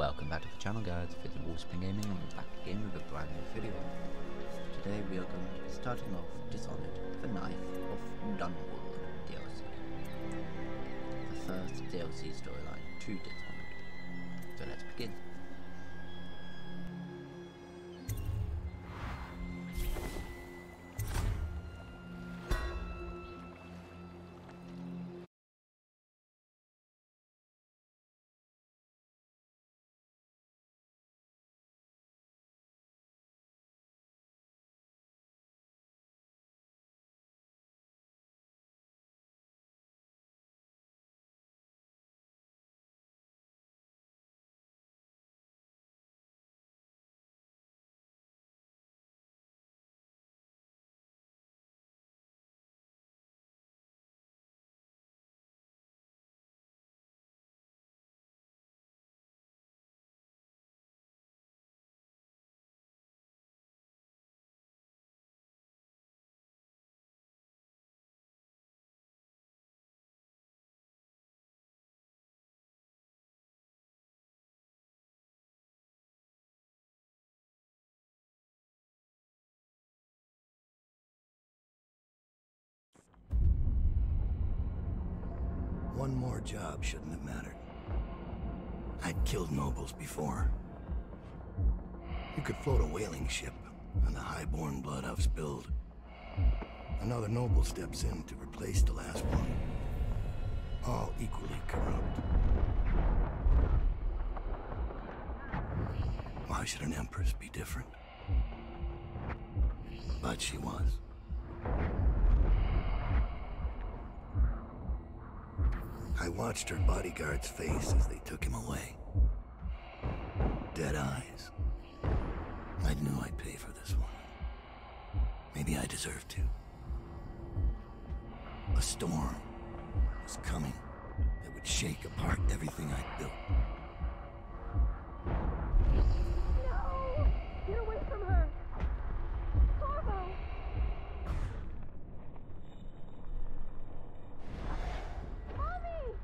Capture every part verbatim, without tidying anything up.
Welcome back to the channel, guys. It's Wolfspin Gaming, and we're back again with a brand new video. Today we are going to be starting off Dishonored, the Knife of Dunwall D L C. The first D L C storyline to Dishonored. So let's begin. One more job shouldn't have mattered. I'd killed nobles before. You could float a whaling ship, and the highborn blood I've spilled. Another noble steps in to replace the last one. All equally corrupt. Why should an empress be different? But she was. I watched her bodyguard's face as they took him away. Dead eyes. I knew I'd pay for this one. Maybe I deserved to. A storm was coming that would shake apart everything I'd built. No! Get away from her! Corvo! Mommy!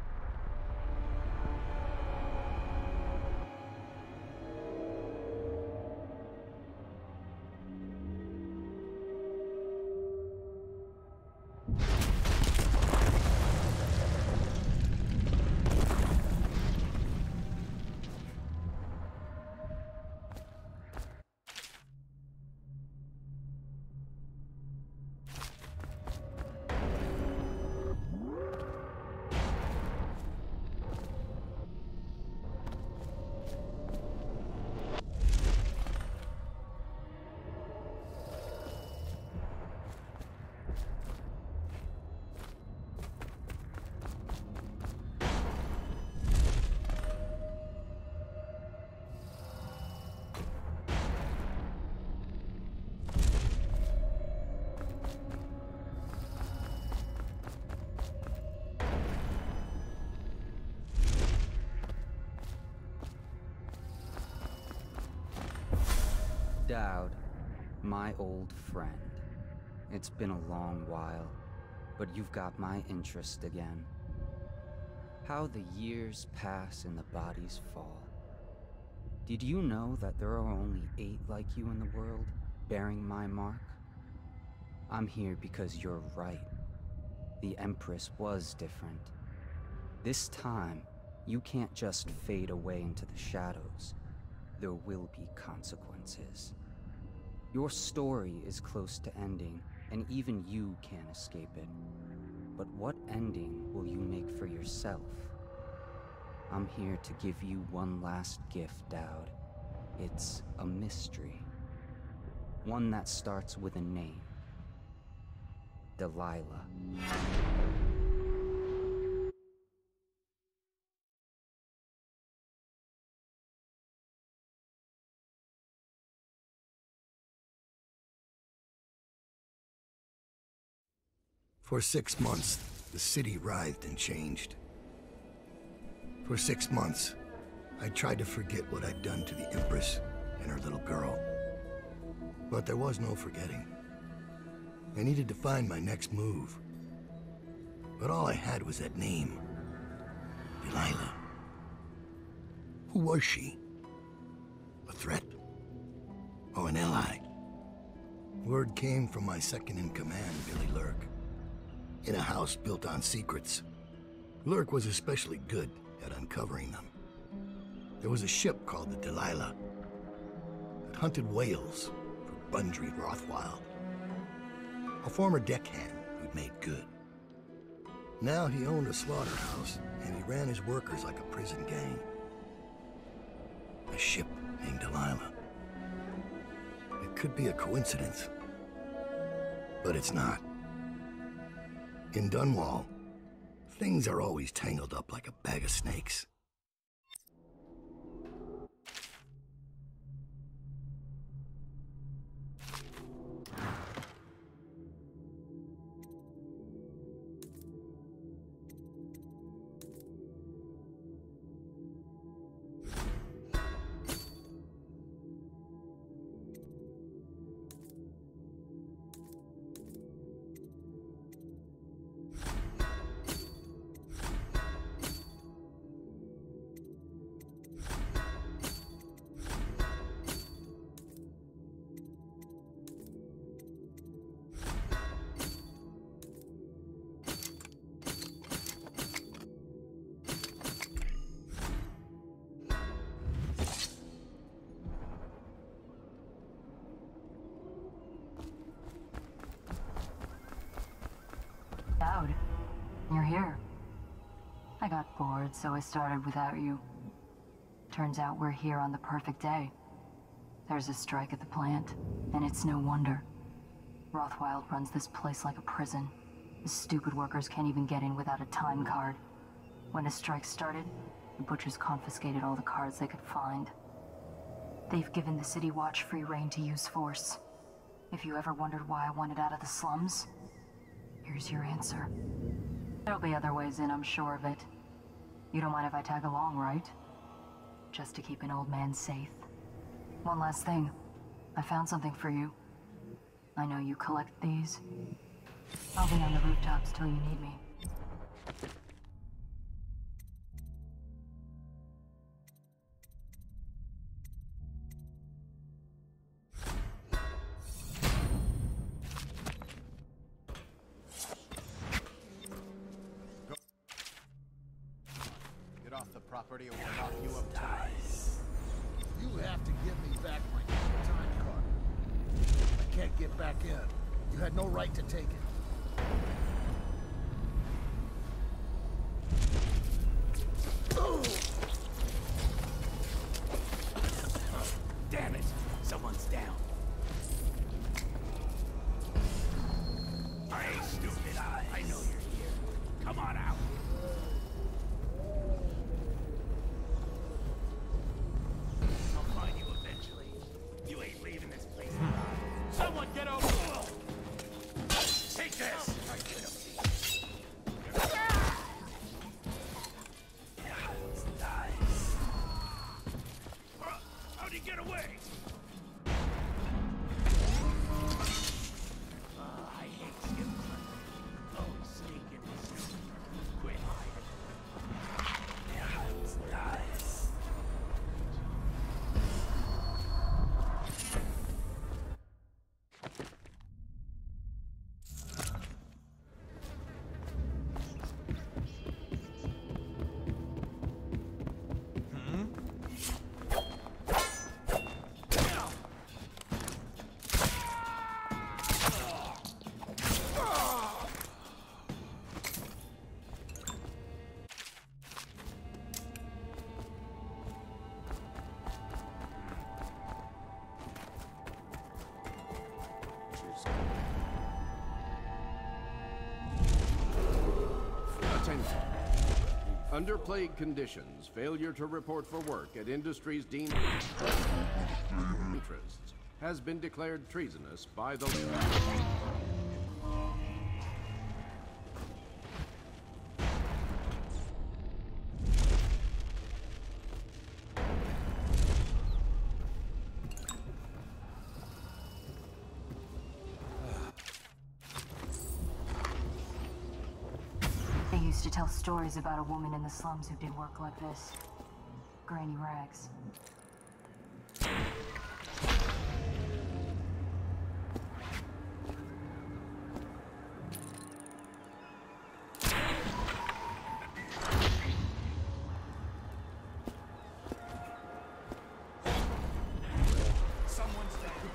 Daud, my old friend. It's been a long while, but you've got my interest again. How the years pass and the bodies fall. Did you know that there are only eight like you in the world, bearing my mark? I'm here because you're right. The Empress was different. This time, you can't just fade away into the shadows. There will be consequences. Your story is close to ending, and even you can't escape it. But what ending will you make for yourself? I'm here to give you one last gift, Daud. It's a mystery. One that starts with a name. Delilah. For six months, the city writhed and changed. For six months, I tried to forget what I'd done to the Empress and her little girl. But there was no forgetting. I needed to find my next move. But all I had was that name. Delilah. Who was she? A threat? Or an ally? Word came from my second-in-command, Billy Lurk. In a house built on secrets, Lurk was especially good at uncovering them. There was a ship called the Delilah that hunted whales for Bundry Rothwild, a former deckhand who'd made good. Now he owned a slaughterhouse, and he ran his workers like a prison gang. A ship named Delilah. It could be a coincidence, but it's not. In Dunwall, things are always tangled up like a bag of snakes. Dowd, you're here. I got bored, so I started without you. Turns out we're here on the perfect day. There's a strike at the plant, and it's no wonder. Rothwild runs this place like a prison. The stupid workers can't even get in without a time card. When the strike started, the butchers confiscated all the cards they could find. They've given the City Watch free rein to use force. If you ever wondered why I wanted out of the slums, here's your answer. There'll be other ways in, I'm sure of it. You don't mind if I tag along, right? Just to keep an old man safe. One last thing. I found something for you. I know you collect these. I'll be on the rooftops till you need me. Property or we'll knock you up tonight. You have to give me back my time card. I can't get back in. You had no right to take it. Oh! Damn it! Someone's down. I ain't stupid. I know you're here. Come on out. Someone get over! Take this! How'd he get away? Uh, I hate Skip. Oh, sneaking this. Quit hiding. Yeah, it's nice. Under plague conditions, failure to report for work at industries deemed interests has been declared treasonous by the... They used to tell stories about a woman in the slums who did work like this. grainy rags. Someone's down.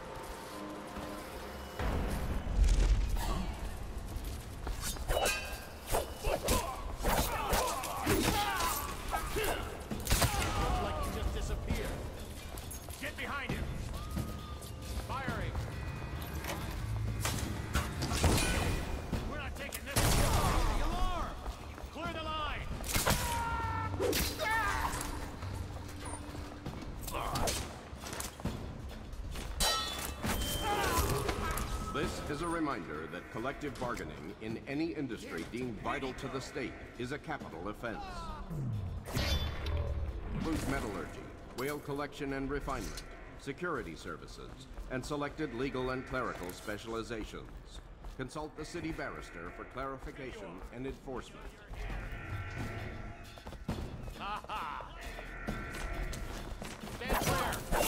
Like he just disappeared. Get behind him. Firing. We're not taking this. The alarm. Clear the line. This is a reminder that collective bargaining in any industry deemed vital to the state is a capital offense. Includes metallurgy, whale collection and refinement, security services, and selected legal and clerical specializations. Consult the city barrister for clarification and enforcement. Aha! Stand clear!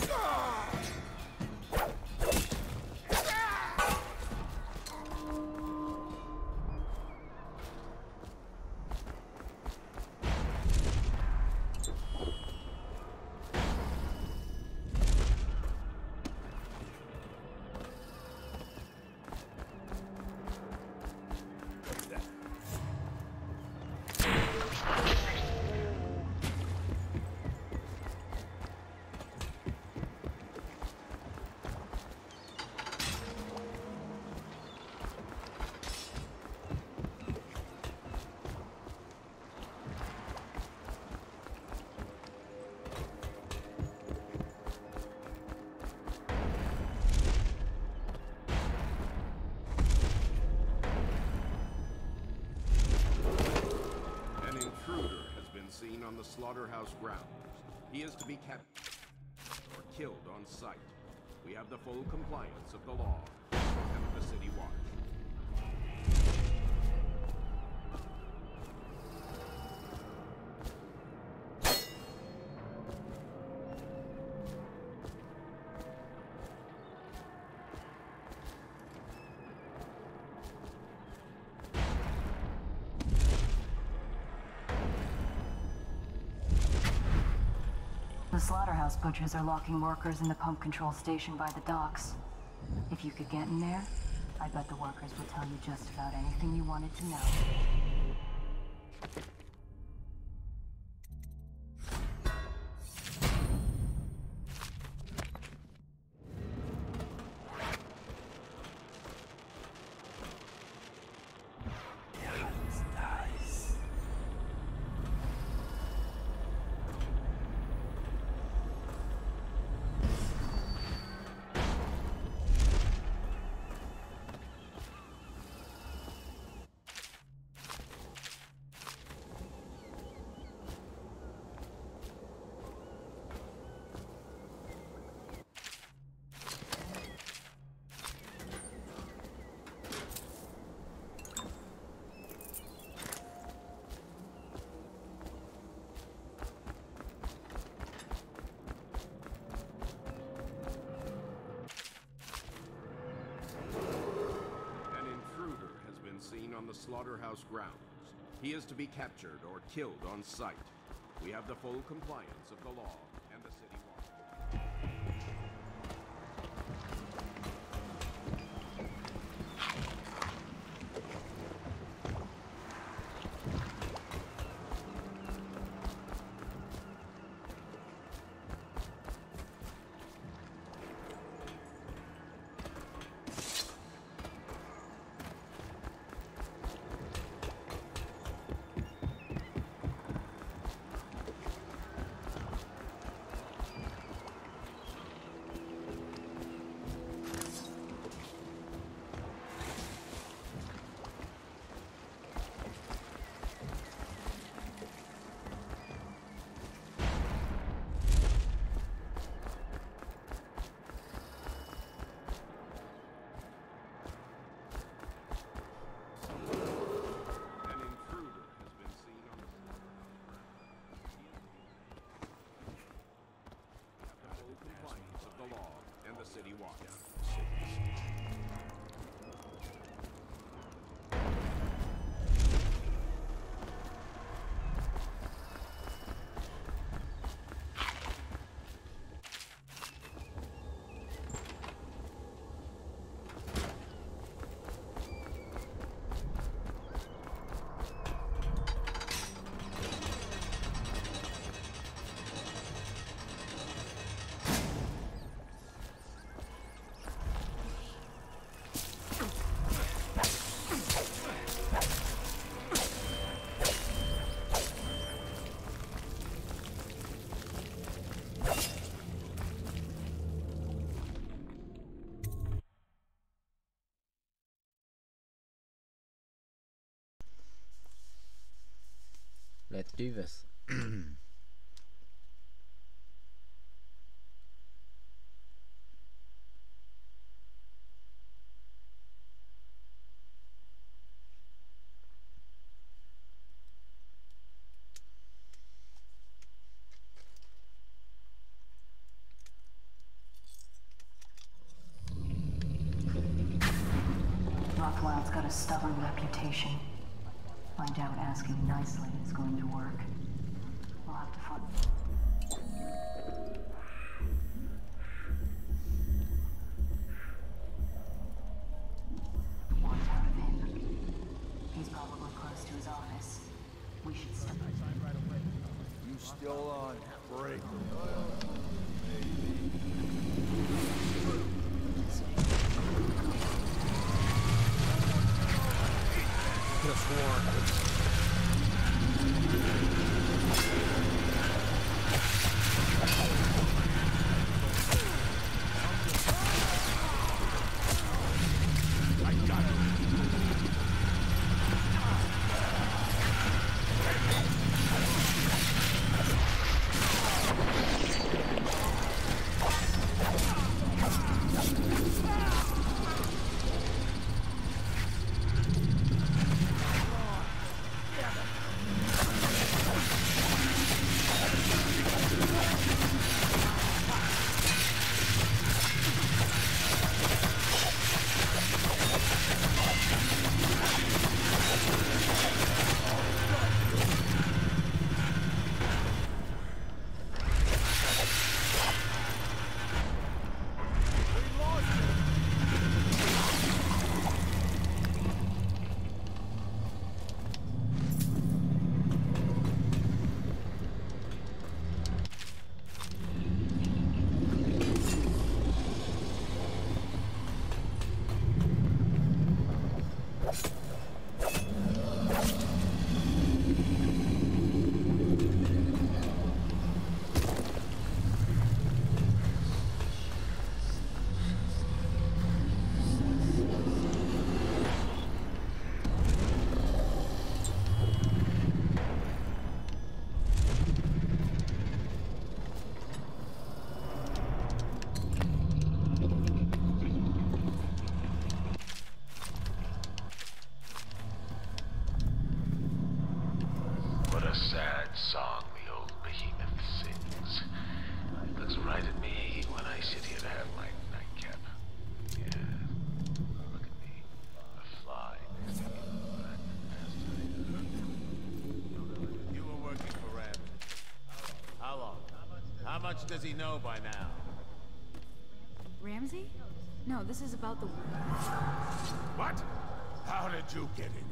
Seen on the slaughterhouse grounds. He is to be captured or killed on sight. We have the full compliance of the law and the city watch. The slaughterhouse butchers are locking workers in the pump control station by the docks. If you could get in there, I bet the workers would tell you just about anything you wanted to know. Seen on the slaughterhouse grounds. He is to be captured or killed on sight. We have the full compliance of the law and the city watch. Let's do this. Rothwild's got a stubborn reputation. I doubt asking nicely is going to work. We'll have to find... Want out of him. He's probably close to his office. We should stop. You still on break? Could have sworn. How much does he know by now? Ramsey? No, this is about the... What? How did you get in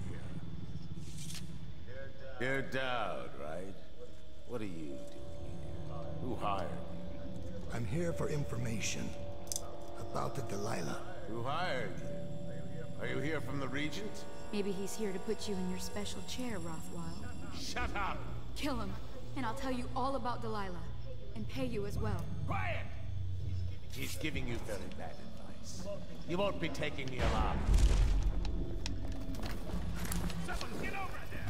here? You're Dowd, right? What are you doing here? Who hired you? I'm here for information about the Delilah. Who hired you? Are you here from the Regent? Maybe he's here to put you in your special chair, Rothwild. Shut up! Kill him, and I'll tell you all about Delilah. And pay you as well. Quiet! He's giving you very bad advice. You won't be taking the alarm. Someone get over there!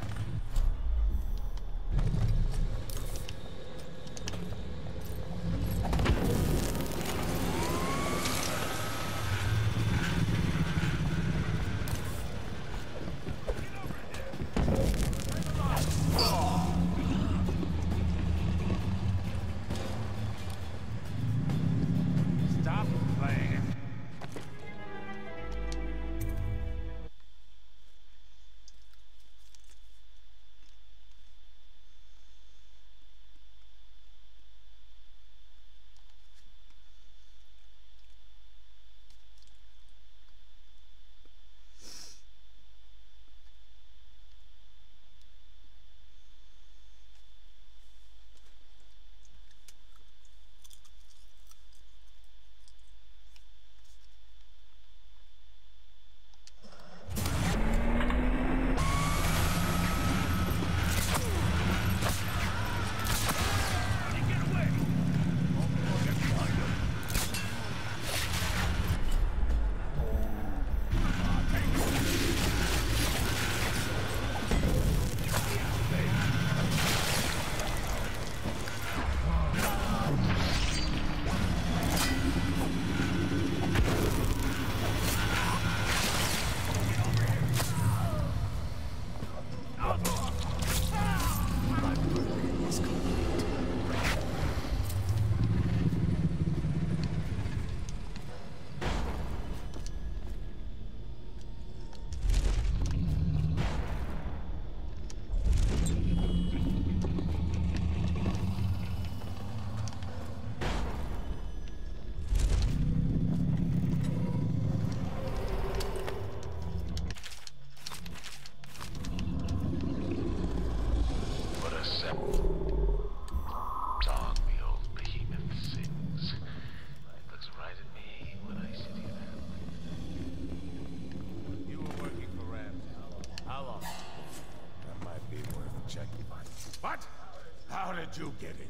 How did you get in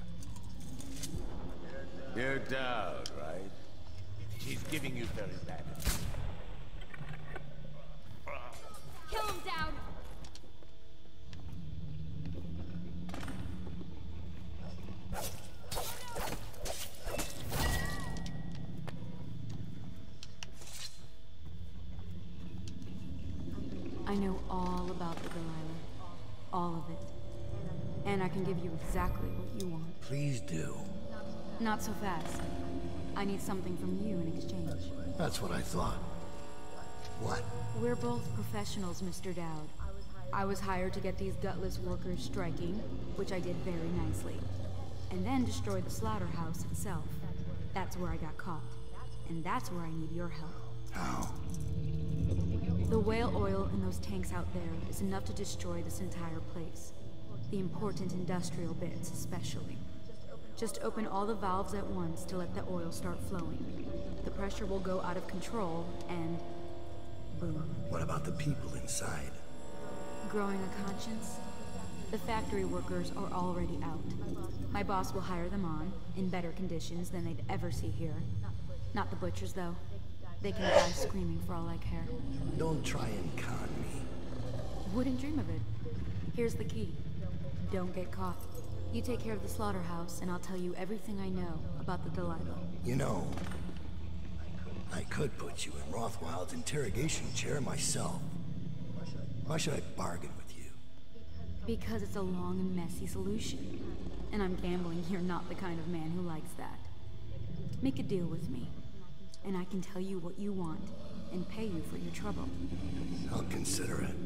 here? You're Dowd, right? She's giving you very bad advice. Kill him, Dowd! I know all about the Delilah. All of it. And I can give you exactly what you want. Please do. Not so fast. I need something from you in exchange. That's what I thought. What? We're both professionals, Mister Dowd. I was hired to get these gutless workers striking, which I did very nicely. And then destroy the slaughterhouse itself. That's where I got caught. And that's where I need your help. How? The whale oil in those tanks out there is enough to destroy this entire place. The important industrial bits, especially. Just open all the valves at once to let the oil start flowing. The pressure will go out of control, and boom. What about the people inside? Growing a conscience? The factory workers are already out. My boss will hire them on, in better conditions than they'd ever see here. Not the butchers, though. They can die screaming for all I care. Don't try and con me. Wouldn't dream of it. Here's the key. Don't get caught. You take care of the slaughterhouse, and I'll tell you everything I know about the Delilah. You know, I could put you in Rothwild's interrogation chair myself. Why should I bargain with you? Because it's a long and messy solution. And I'm gambling you're not the kind of man who likes that. Make a deal with me, and I can tell you what you want, and pay you for your trouble. I'll consider it.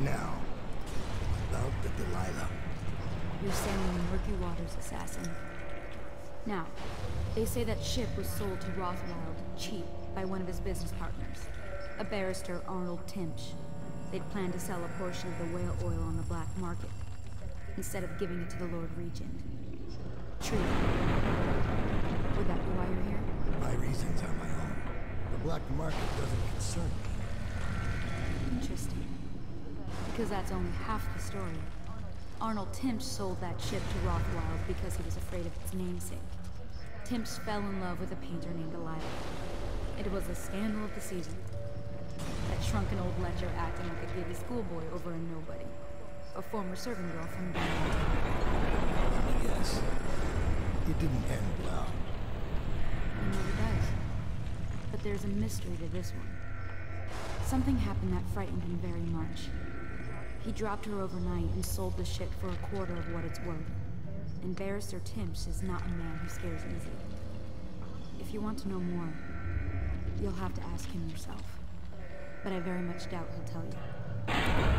Now, about the Delilah. You're sailing the Murky Waters, assassin. Now, they say that ship was sold to Rothwild, cheap, by one of his business partners, a barrister, Arnold Timsh. They'd planned to sell a portion of the whale oil on the black market, instead of giving it to the Lord Regent. True. Would that be why you're here? My reasons are my own. The black market doesn't concern me. Interesting. Because that's only half the story. Arnold Timsh sold that ship to Rothwild because he was afraid of its namesake. Timsh fell in love with a painter named Delilah. It was the scandal of the season. That shrunken old lecher acting like a giddy schoolboy over a nobody. A former servant girl from Dunwall. Yes. It didn't end well. It never does. But there's a mystery to this one. Something happened that frightened him very much. He dropped her overnight and sold the ship for a quarter of what it's worth. And Barrister Timsh is not a man who scares easy. If you want to know more, you'll have to ask him yourself. But I very much doubt he'll tell you.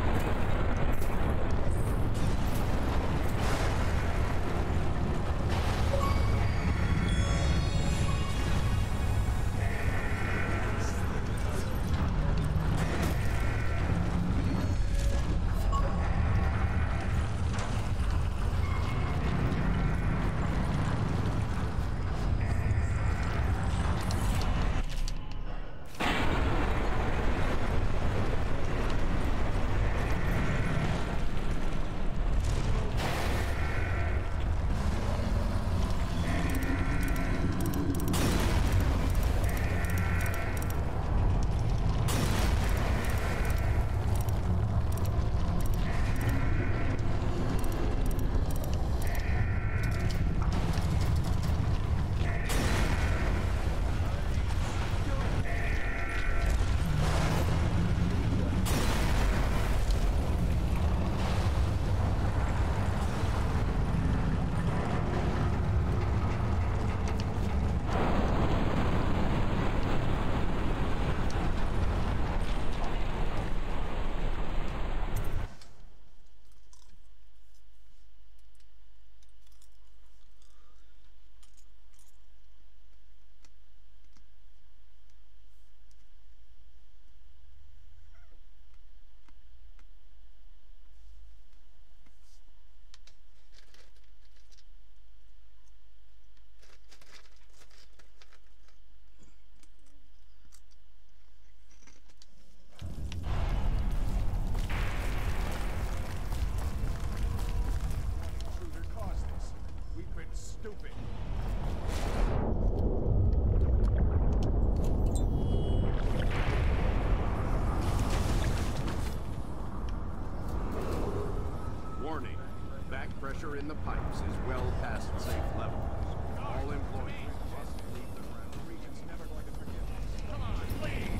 Pressure in the pipes is well past safe levels. All employees must leave the ground. The Regent's never going to forgive us. Come on, please!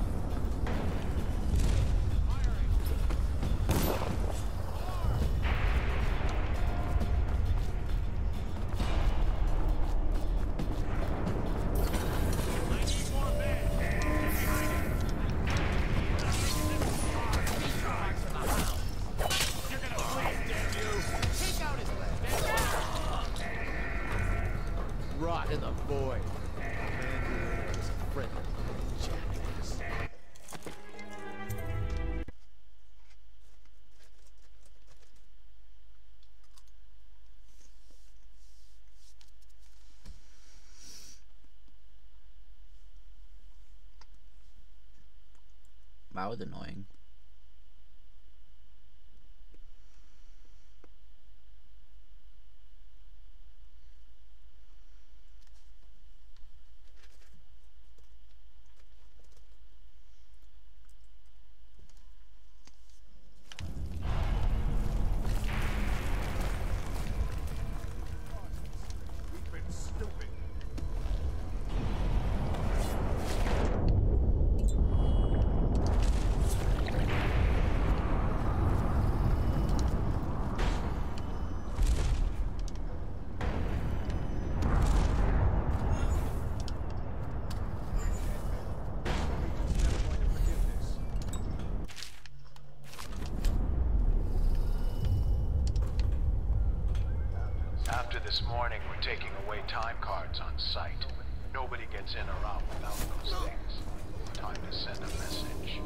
Rot in the void. Man, you is a friend. Jackass. That was annoying. After this morning, we're taking away time cards on site. Nobody gets in or out without those things. Time to send a message.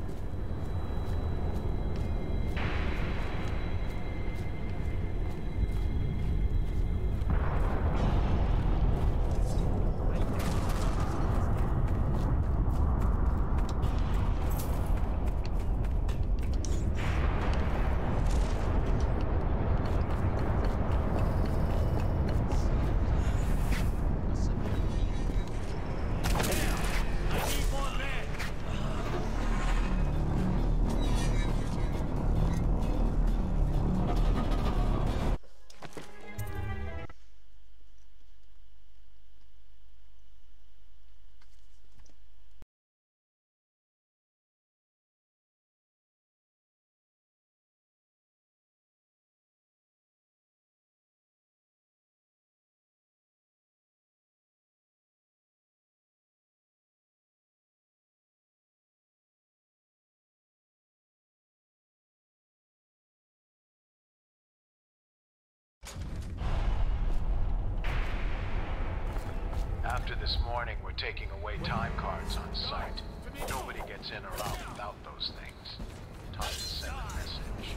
After this morning, we're taking away time cards on site. Nobody gets in or out without those things. Time to send a message.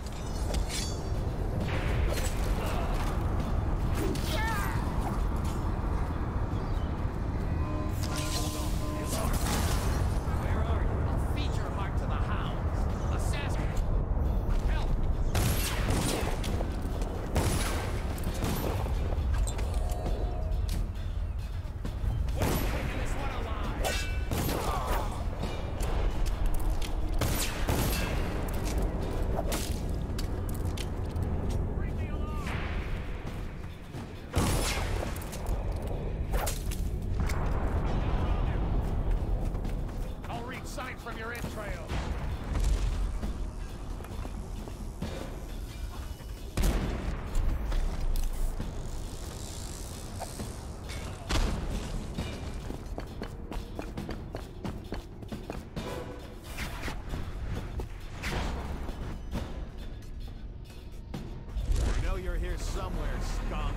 Where are you? I'll feed your heart to the hounds. Assassin! Help! Taking this one alive! Bring the alarm! I'll read sign from your entrails. You know you're here somewhere, scum.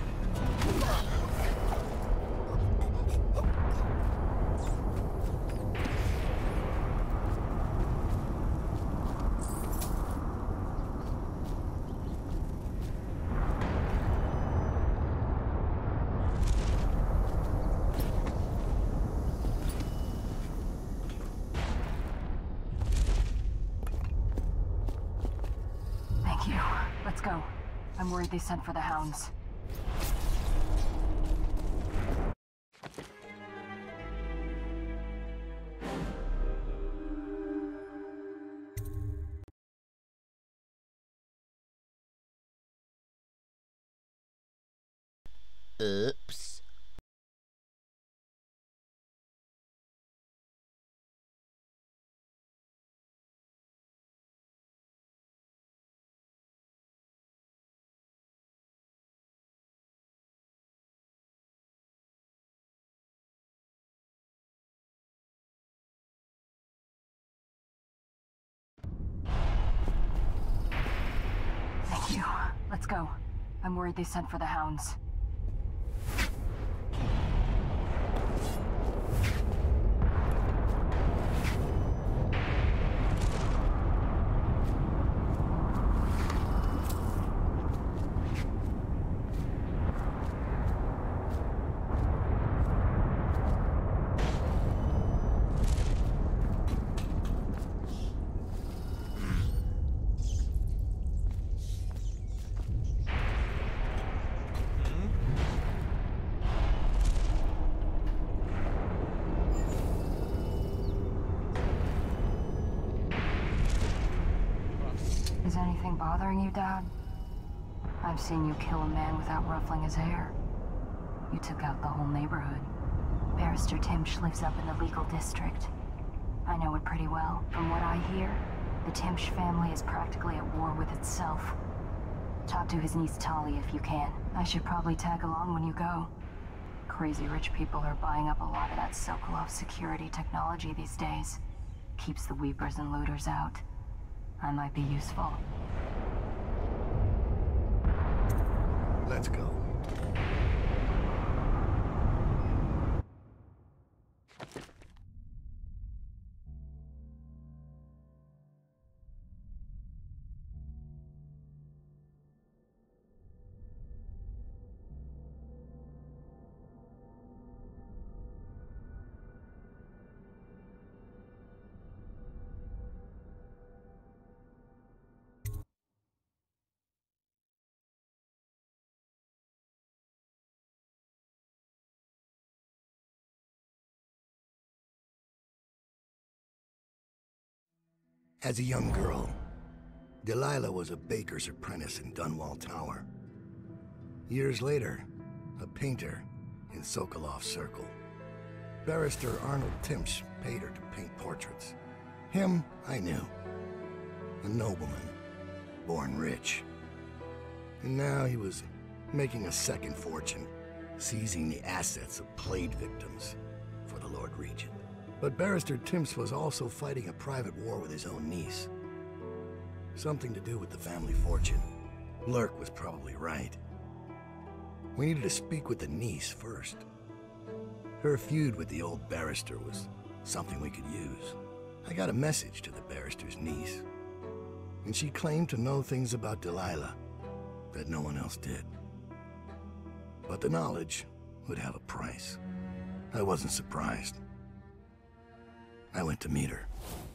Thank you. Let's go. I'm worried they sent for the hounds. Oops. Thank you. Let's go. I'm worried they sent for the hounds. Is anything bothering you, Dad? I've seen you kill a man without ruffling his hair. You took out the whole neighborhood. Barrister Timsh lives up in the legal district. I know it pretty well. From what I hear, the Timsh family is practically at war with itself. Talk to his niece Tali if you can. I should probably tag along when you go. Crazy rich people are buying up a lot of that Sokolov security technology these days. Keeps the weepers and looters out. I might be useful. Let's go. As a young girl, Delilah was a baker's apprentice in Dunwall Tower. Years later, a painter in Sokolov Circle. Barrister Arnold Timsh paid her to paint portraits. Him, I knew. A nobleman, born rich. And now he was making a second fortune, seizing the assets of plague victims for the Lord Regent. But Barrister Timms was also fighting a private war with his own niece. Something to do with the family fortune. Lurk was probably right. We needed to speak with the niece first. Her feud with the old barrister was something we could use. I got a message to the barrister's niece, and she claimed to know things about Delilah that no one else did. But the knowledge would have a price. I wasn't surprised. I went to meet her.